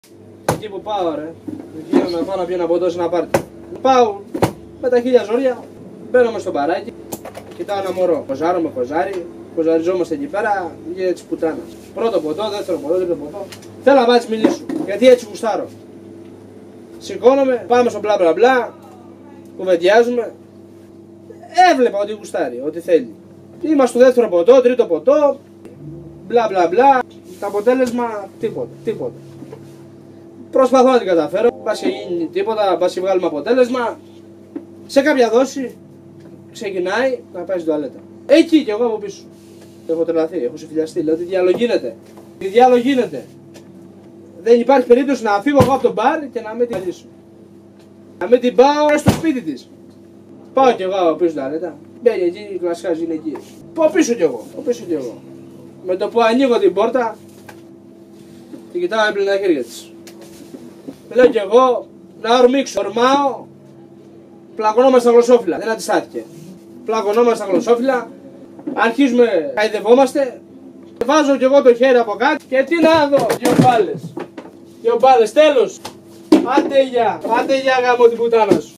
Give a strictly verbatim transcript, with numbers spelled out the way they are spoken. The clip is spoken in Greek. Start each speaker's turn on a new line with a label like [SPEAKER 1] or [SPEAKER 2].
[SPEAKER 1] Εκεί που πάω, ρε, εκεί να πάω να πιω ένα ποτό σε ένα πάρτι. Πάω με τα χίλια ζόρια, μπαίνω μες στο μπαράκι, κοιτάω ένα μωρό. Χωζάρω με χωζάρι, χωζαριζόμαστε εκεί πέρα, γίνεται της πουτάνας. Πρώτο ποτό, δεύτερο ποτό, τρίτο ποτό. Θέλω να πάω να της μιλήσω, γιατί έτσι γουστάρω. Σηκώνομαι, πάμε στο μπλα μπλα μπλα, κουβεντιάζουμε. Έβλεπα ότι γουστάρει, ότι θέλει. Είμαστε στο δεύτερο ποτό, τρίτο ποτό, μπλα μπλα μπλα. Το αποτέλεσμα τίποτα, τίποτα. Προσπαθώ να την καταφέρω, πας και γίνει τίποτα, πας και βγάλουμε αποτέλεσμα. Σε κάποια δόση ξεκινάει να πάει στην τουαλέτα. Εκεί κι εγώ από πίσω. Έχω τρελαθεί, έχω συμφιλιαστεί, λέω τι διάλογο γίνεται. Τι διάλογο γίνεται. Δεν υπάρχει περίπτωση να φύγω εγώ από το μπαρ και να μην την λύσω. Να μην την πάω στο σπίτι της. Πάω κι εγώ από πίσω στην τουαλέτα. Μπαίνει εκεί, κλασικά γυναικείες. Πάω πίσω κι εγώ, πάω πίσω κι εγώ. Με το που ανοίγω την πόρτα, την κοιτάω έπλυνε τα χέρια της. Λέω κι εγώ να ορμήξω. Ορμάω, πλακωνόμαστε στα γλωσσόφυλλα. Δεν αντιστάθηκε. Πλακωνόμαστε στα γλωσσόφυλλα, αρχίζουμε, χαϊδευόμαστε. Βάζω κι εγώ το χέρι από κάτω και τι να δω. Δυο μπάλες. Δυο μπάλες, τέλος. Άντε για, άντε για γάμο την πουτάνα σου.